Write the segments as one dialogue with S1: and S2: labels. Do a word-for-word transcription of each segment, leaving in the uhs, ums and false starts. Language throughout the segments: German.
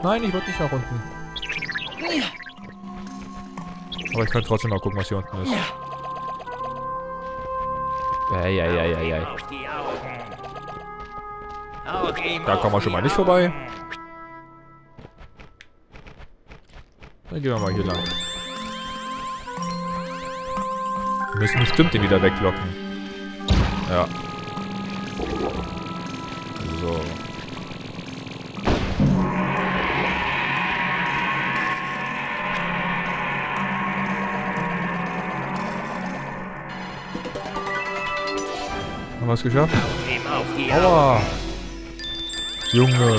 S1: Nein, ich wollte nicht nach unten. Aber ich kann trotzdem mal gucken, was hier unten ist. Eieieiei. Da kommen wir schon mal nicht vorbei. Dann gehen wir mal hier lang. Wir müssen bestimmt den wieder weglocken. Ja. So. Haben wir es geschafft? Aua! Junge!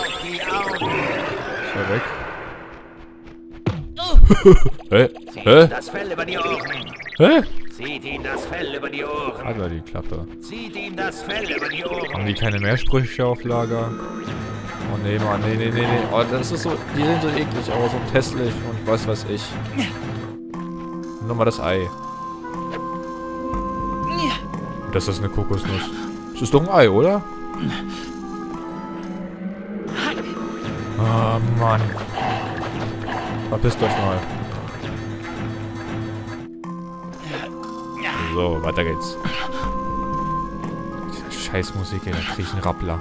S1: Ist er weg? Hä? Hä?
S2: Das Fell über die Ohren.
S1: Hä?
S2: Zieht ihm das Fell über die Ohren.
S1: Alter, die Klappe.
S2: Zieht ihm das Fell über die Ohren.
S1: Haben die keine Mehrsprüche auf Lager? Oh nee, Mann, nee, nee, nee, nee. Oh, das ist so, die sehen so eklig aus und hässlich und was weiß ich. Nochmal das Ei. Das ist eine Kokosnuss. Das ist doch ein Ei, oder? Ah, oh, Mann. Verpisst euch mal. So, weiter geht's. Diese Scheißmusik, ey, da krieg ich einen Rappler.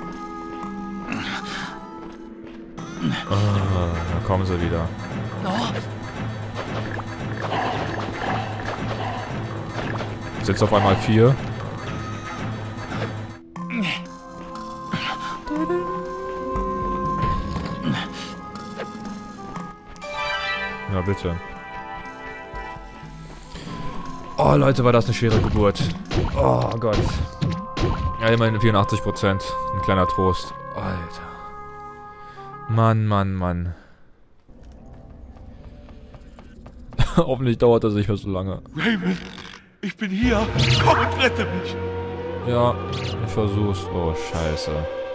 S1: Ah, da kommen sie wieder. Jetzt auf einmal vier. Ja, bitte. Oh, Leute, war das eine schwere Geburt. Oh Gott. Ja, immerhin vierundachtzig Prozent. Ein kleiner Trost. Alter. Mann, Mann, Mann. Hoffentlich dauert das nicht mehr so lange.
S3: Raymond, ich bin hier. Komm und rette mich.
S1: Ja, ich versuch's. Oh, scheiße.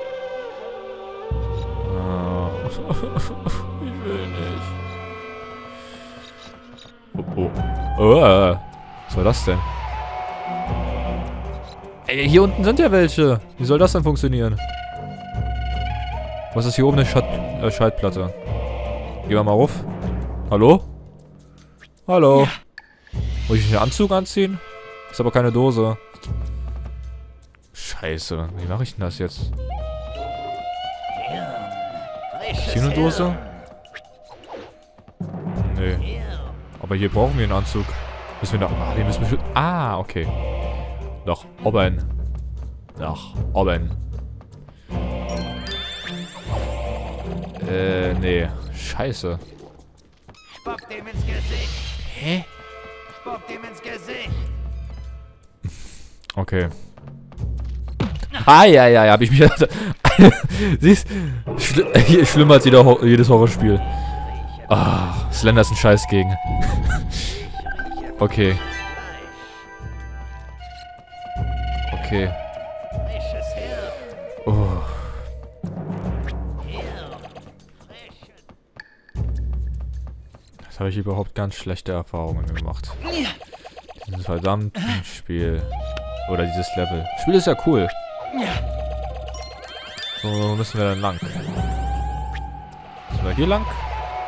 S1: Oh. Ich will nicht. Oh, oh. Oh. Was war das denn? Ey, hier unten sind ja welche. Wie soll das denn funktionieren? Was ist hier oben eine Schat äh, Schaltplatte? Gehen wir mal rauf. Hallo? Hallo? Muss ich einen Anzug anziehen? Ist aber keine Dose. Scheiße. Wie mache ich denn das jetzt? Ist hier eine Dose? Nee. Aber hier brauchen wir einen Anzug. Müssen wir da... Ah, wir müssen bestimmt... Ah, okay. Nach oben. Nach oben. Äh, nee. Scheiße.
S2: Spuck dem ins Gesicht.
S1: Hä?
S2: Spuck dem ins Gesicht.
S1: Okay. Ah, ja, ja, ja, hab ich mich... Siehst Schli hier, schlimmer als jeder Ho jedes Horrorspiel. Ah, Slender ist ein Scheiß gegen. Okay. Okay. Oh. Das habe ich überhaupt ganz schlechte Erfahrungen gemacht. Dieses verdammte Spiel. Oder dieses Level. Das Spiel ist ja cool. So, wo müssen wir dann lang? Müssen wir hier lang?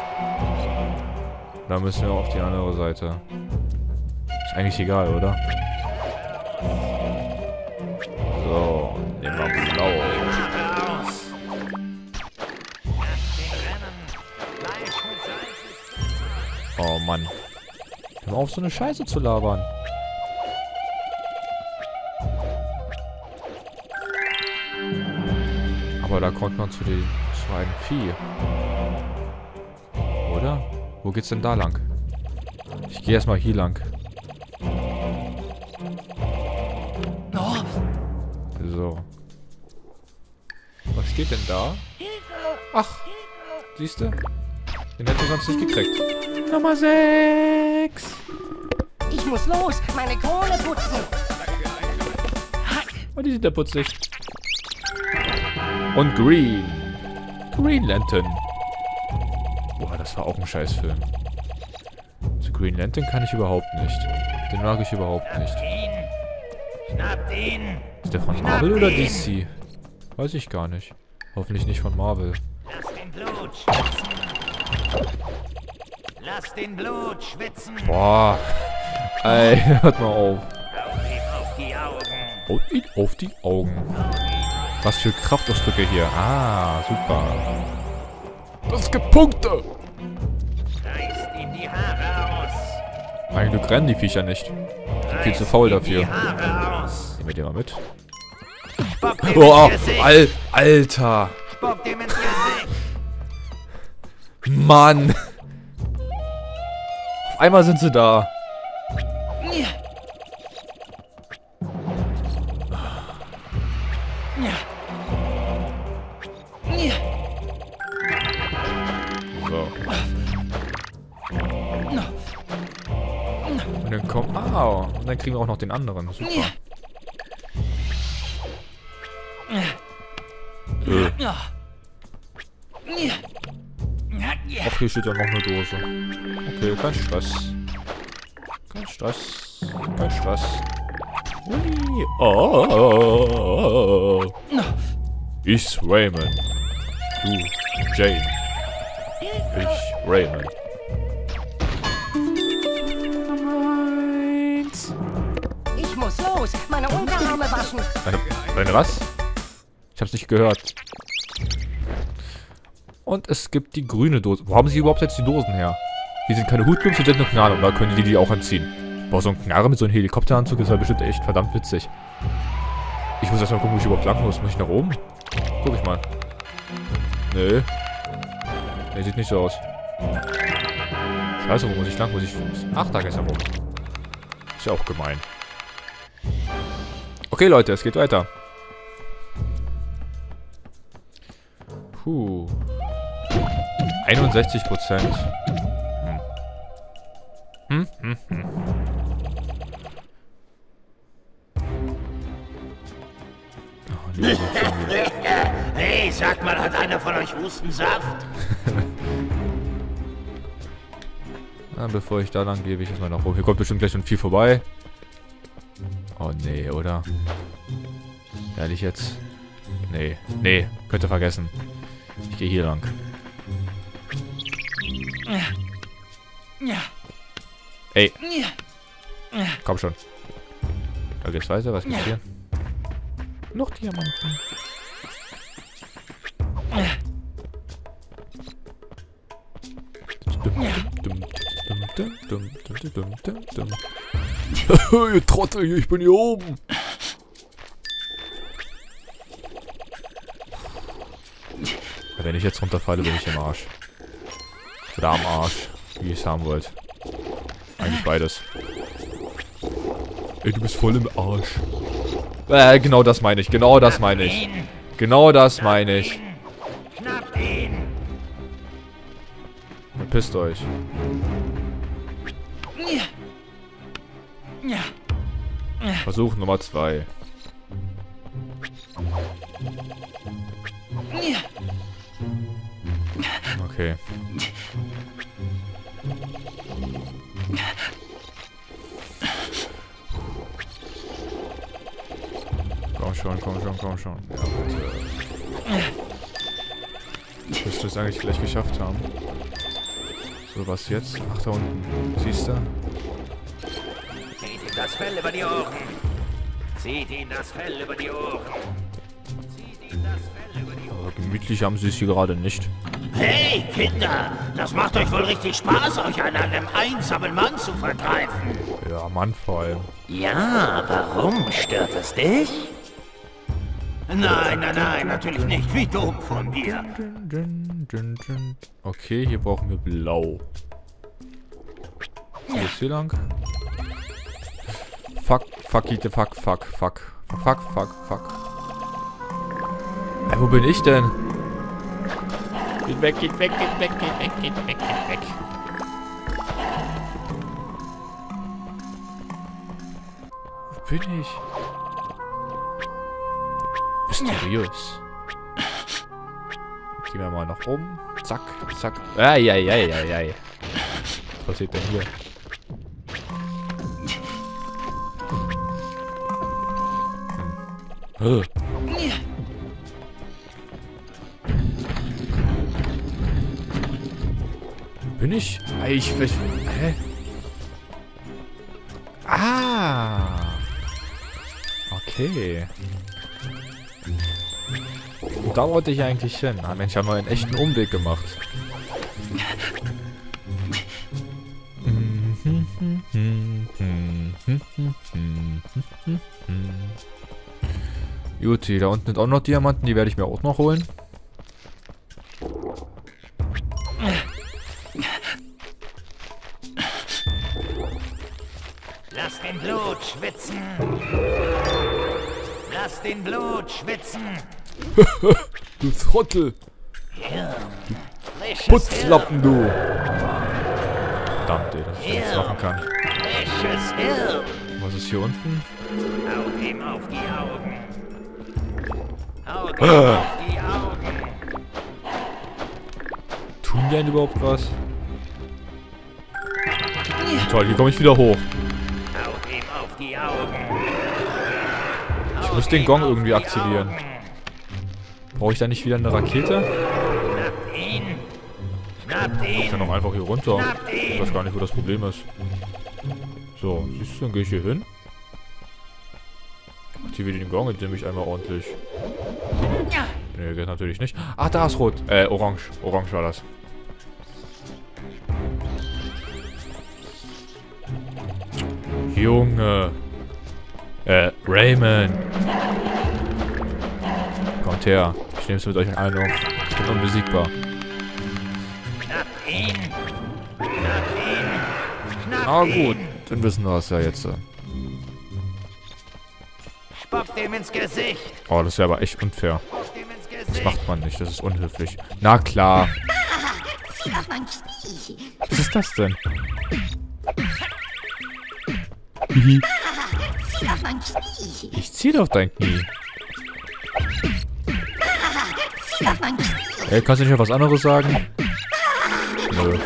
S1: Oder müssen wir auf die andere Seite? Ist eigentlich egal, oder? So, nehmen wir blau. Oh Mann. Hör mal auf, so eine Scheiße zu labern. Aber da kommt man zu den zu einem Vieh. Oder? Wo geht's denn da lang? Ich gehe erstmal hier lang. So. Was steht denn da? Ach, siehst du? Den hätten wir sonst nicht gekriegt. Nummer sechs.
S4: Ich muss los, meine Krone putzen.
S1: Oh, die sind ja putzig. Und Green. Green Lantern. Boah, das war auch ein Scheißfilm. So Green Lantern kann ich überhaupt nicht. Den mag ich überhaupt nicht.
S2: Schnappt ihn!
S1: Ist der von Marvel oder D C? Weiß ich gar nicht. Hoffentlich nicht von Marvel.
S2: Lasst ihn Blut schwitzen. Lass den Blut schwitzen.
S1: Boah. Ey, hört mal auf.
S2: Hau ihm auf die Augen.
S1: Und ihn auf die Augen. Was für Kraftausdrücke hier. Ah, super. Das gibt Punkte.
S2: Reißt ihm die Haare aus.
S1: Mein Glück rennen die Viecher nicht. Sind viel zu
S2: Reißt
S1: faul
S2: ihm
S1: dafür.
S2: Die Haare aus.
S1: Nehmen wir den mal mit.
S2: Spuck dem
S1: Boah,
S2: ins Gesicht.
S1: Al Alter.
S2: Spuck dem ins Gesicht.
S1: Mann. Auf einmal sind sie da. So. Und dann kommt... Ah, und dann kriegen wir auch noch den anderen. Super. Äh. Ach, hier steht ja noch eine Dose. Okay, kein Stress. Kein Stress. Kein Stress. Ui. Oh. Ich Raymond. Du Jane. Ich Raymond.
S4: Ich muss los, meine Unterarme waschen.
S1: Deine, deine was? Ich hab's nicht gehört. Und es gibt die grüne Dose. Wo haben sie überhaupt jetzt die Dosen her? Die sind keine Hutclubs, die sind nur Knarre. Und da können die die auch anziehen. Boah, so ein Knarre mit so einem Helikopteranzug ist ja bestimmt echt verdammt witzig. Ich muss erstmal gucken, wo ich überhaupt lang muss. Muss ich nach oben? Guck ich mal. Nö. Nee, sieht nicht so aus. Scheiße, wo muss ich lang? Muss ich... Ach, da geht's ja rum. Ist ja auch gemein. Okay, Leute, es geht weiter. Puh. einundsechzig Prozent. Hm. Hm, hm, hm. Oh, die ist jetzt schon wieder.
S2: Hey, sag mal, hat einer von euch Hustensaft?
S1: Na, bevor ich da lang gehe, will ich erstmal nach oben. Hier kommt bestimmt gleich schon viel vorbei. Oh nee, oder? Ehrlich jetzt? Nee, nee, könnt ihr vergessen. Ich gehe hier lang. Ey. Komm schon. Da geht's weiter. Was gibt's hier? Noch Diamanten. Ihr Trottel, ich bin hier oben. Wenn ich jetzt runterfalle, bin ich im Arsch. Oder am Arsch, wie ihr es haben wollt. Eigentlich beides. Ey, du bist voll im Arsch. Äh, genau das meine ich. Genau das meine ich. Genau das meine ich.
S2: Schnappt ihn!
S1: Verpisst euch. Versuch Nummer zwei. Okay. Komm schon, komm schon, komm schon. Ja, bitte. Müsstest du es eigentlich gleich geschafft haben. So, was jetzt? Ach, da unten. Siehst du?
S2: Zieht ihm das Fell über die Ohren! Zieht ihm das Fell über die Ohren! Zieht ihm das Fell über die Ohren!
S1: Aber gemütlich haben sie es hier gerade nicht.
S2: Hey, Kinder! Das macht euch wohl richtig Spaß, euch an einem einsamen Mann zu vertreiben!
S1: Ja, Mann vor allem.
S2: Ja, warum? Stört es dich? Nein, nein, nein, natürlich nicht. Wie dumm von mir.
S1: Okay, hier brauchen wir blau. Wo geht's hier lang? Fuck, fuck, it, fuck, fuck, fuck. Fuck, fuck, fuck. Ey, wo bin ich denn? Geht weg, geht weg, geht weg, geht weg, geht weg, geht weg. Wo bin ich? Mysteriös. Gehen wir mal nach oben. Zack, zack. Eieieiei. Was passiert denn hier? Hm. Bin ich? Ich... ich hä? Ah! Okay. Und da wollte ich eigentlich hin. Ah Mensch, haben wir einen echten Umweg gemacht. Juti, da unten sind auch noch Diamanten, die werde ich mir auch noch holen.
S2: Lass den Blut schwitzen. Lass den Blut schwitzen.
S1: Du Trottel.
S2: Hirn. Frisches
S1: Putzlappen, du. Verdammt, ey, dass ich nichts machen kann.
S2: Frisches Hirn.
S1: Was ist hier unten?
S2: Haut ihm auf die Augen. Haut ihm auf die Augen.
S1: Tun die denn überhaupt was? Toll, hier komme ich wieder hoch.
S2: Haut ihm auf die Augen.
S1: Ich muss den Gong irgendwie aktivieren. Brauche ich da nicht wieder eine Rakete?
S2: Schnappt ihn. Schnappt
S1: Ich
S2: ihn.
S1: kann doch einfach hier runter. Ich weiß gar nicht, wo das Problem ist. So, siehst du, dann gehe ich hier hin. Aktiviere den Gong, indem ich einmal ordentlich... Nee, geht natürlich nicht. Ach, da ist rot. Äh, orange. Orange war das. Junge. Äh, Raymond. Kommt her. Ich nehme es mit euch allen auf. Ich bin unbesiegbar.
S2: Schnappt ihn. Schnappt ihn. Schnappt
S1: Na
S2: ihn.
S1: gut, dann wissen wir es ja jetzt.
S2: Spuckt ihm ins Gesicht.
S1: Oh, das ist ja aber echt unfair.
S2: Spuckt ihm ins
S1: Das
S2: Gesicht.
S1: macht man nicht, das ist unhöflich. Na klar.
S4: Zieh auf mein Knie.
S1: Was ist das denn?
S4: Zieh auf mein Knie.
S1: Ich zieh doch dein Knie.
S4: Zieh auf mein Knie.
S1: Ey, kannst du nicht noch was anderes sagen? Nö.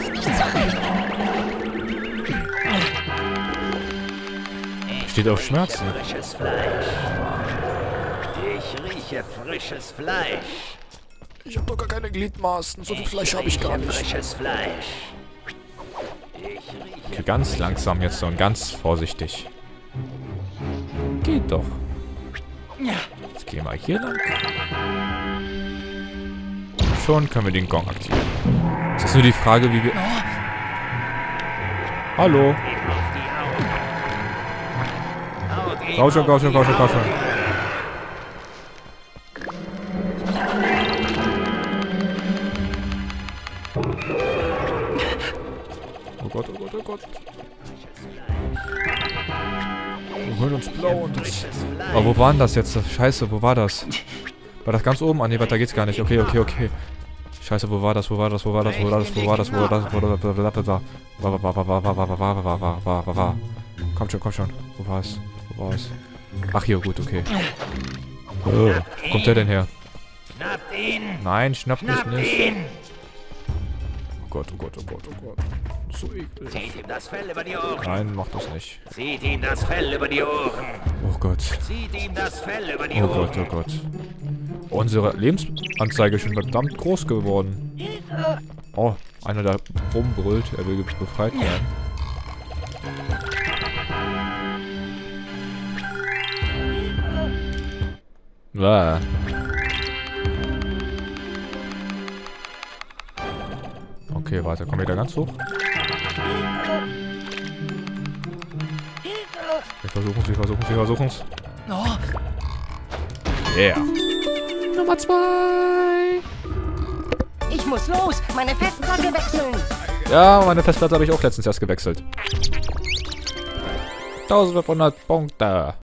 S1: Steht auf Schmerzen.
S2: Frisches Fleisch. Ich rieche frisches Fleisch.
S1: Ich hab doch gar keine Gliedmaßen. So viel Fleisch habe
S2: rieche
S1: ich gar nicht.
S2: Frisches Fleisch. Ich rieche
S1: Okay, ganz langsam jetzt und ganz vorsichtig. Geht doch. Jetzt gehen wir hier lang. Schon können wir den Gong aktivieren. Jetzt ist nur die Frage, wie wir... Hallo.
S2: ihm auf die Augen. Haut ihm
S1: Komm schon,
S2: auf
S1: komm schon,
S2: die
S1: komm schon, komm schon.
S2: Augen.
S1: Oh Gott, oh Gott, oh Gott. Wir holen uns blau und das...
S2: Frisches Fleisch.
S1: Oh, wo war denn das jetzt? Scheiße, wo war das? War das ganz oben? Ah, nee, weiter geht's gar nicht. Okay, okay, okay. Scheiße, wo war das? Wo war das? Wo war das? Wo war das? Wo war das? Wo war das? Wo war das? Wo war das? War, war, war, war, war, war, war, war, war, war, war, war, war. Kommt schon, kommt schon. Wo war es? Wo war es? Ach, hier, gut, okay. Oh, wo kommt der denn her?
S2: Schnappt ihn.
S1: Nein, schnapp mich
S2: Schnappt
S1: nicht.
S2: ihn.
S1: Oh Gott, oh Gott, oh Gott, oh Gott. So eklig.
S2: Zieht ihm das Fell über die Ohren.
S1: Nein, mach das nicht.
S2: Zieht ihm das Fell über die Ohren.
S1: Oh Gott.
S2: Zieht ihm das Fell über die
S1: Oh
S2: Ohren.
S1: Gott, oh Gott. Unsere Lebensanzeige ist schon verdammt groß geworden. Oh, einer, der rumbrüllt, er will befreit werden. Ah. Okay, warte, komm wieder ganz hoch. Wir versuchen's, wir versuchen's, wir versuchen's. Yeah. Nummer zwei.
S4: Ich muss los. Meine Festplatte wechseln.
S1: Ja, meine Festplatte habe ich auch letztens erst gewechselt. eintausendfünfhundert Punkte.